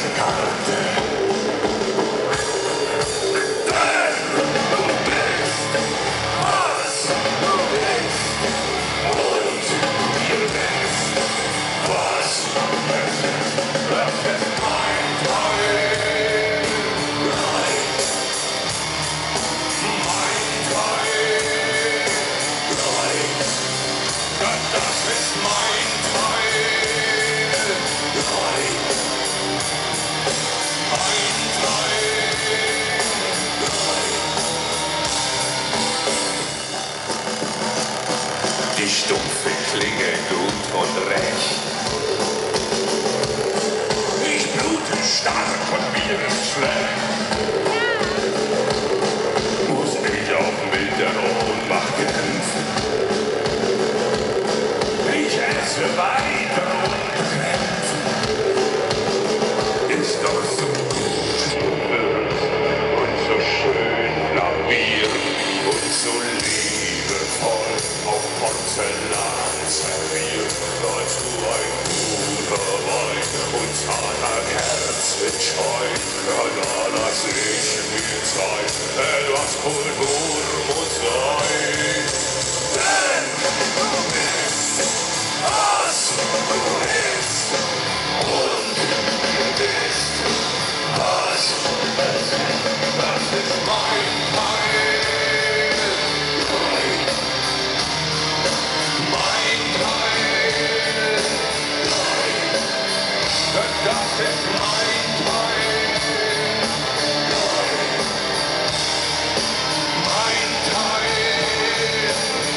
Karte. Denn du bist, was du bist. Und ihr wisst, was es ist. Das ist mein Teil. Mein Teil. Das ist mein Teil. Mein Teil. Die stumpfe Klinge gut und recht. Ich blute stark und mir ist schlecht. Muss ich auch mit der Ohnmacht kämpfen. Ich esse weiter und kämpfen. Ist doch so gut und so schön labil und so liebevoll auf Porzellan serviert. Als du ein guter Wein und zarter Herz mit Scheu, ja, da lass ich mir Zeit, etwas Kultur muss sein. Denn du bist, was du bist, und du bist, was es ist. Das ist mein Teil. Mein Teil. Das ist mein Teil. Mein Teil.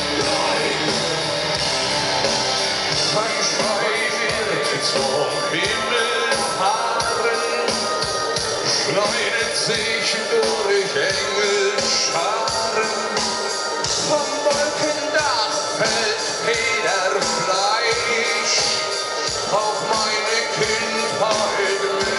Ein Schrei wird zum Himmel fahren, schneidet sich durch Engelscharen. Vom Wolkendach fällt Federfleisch auf meine Kindheit.